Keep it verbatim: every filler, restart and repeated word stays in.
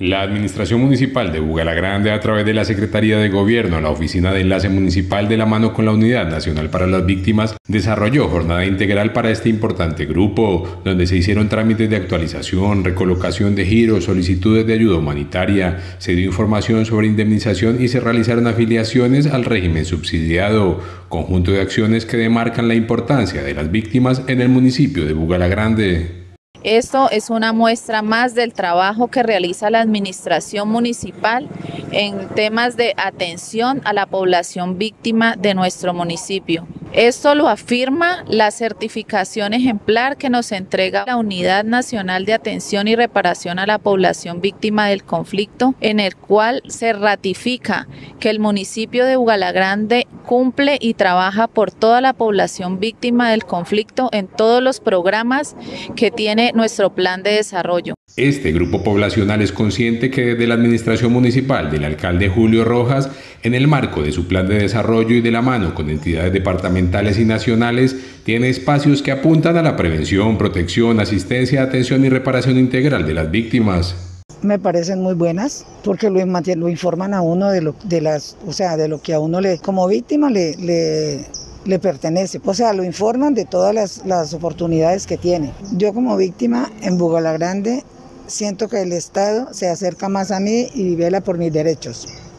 La Administración Municipal de Bugalagrande, a través de la Secretaría de Gobierno, la Oficina de Enlace Municipal de la mano con la Unidad Nacional para las Víctimas, desarrolló jornada integral para este importante grupo, donde se hicieron trámites de actualización, recolocación de giros, solicitudes de ayuda humanitaria, se dio información sobre indemnización y se realizaron afiliaciones al régimen subsidiado, conjunto de acciones que demarcan la importancia de las víctimas en el municipio de Bugalagrande. Esto es una muestra más del trabajo que realiza la administración municipal en temas de atención a la población víctima de nuestro municipio. Esto lo afirma la certificación ejemplar que nos entrega la Unidad Nacional de Atención y Reparación a la Población Víctima del Conflicto, en el cual se ratifica que el municipio de Bugalagrande cumple y trabaja por toda la población víctima del conflicto en todos los programas que tiene nuestro plan de desarrollo. Este grupo poblacional es consciente que desde la administración municipal del alcalde Julio Rojas, en el marco de su plan de desarrollo y de la mano con entidades departamentales y nacionales, tiene espacios que apuntan a la prevención, protección, asistencia, atención y reparación integral de las víctimas. Me parecen muy buenas porque lo, lo informan a uno de lo, de las, o sea, de lo que a uno le, como víctima le, le, le pertenece. O sea, lo informan de todas las, las oportunidades que tiene. Yo como víctima en Bugalagrande siento que el Estado se acerca más a mí y vela por mis derechos.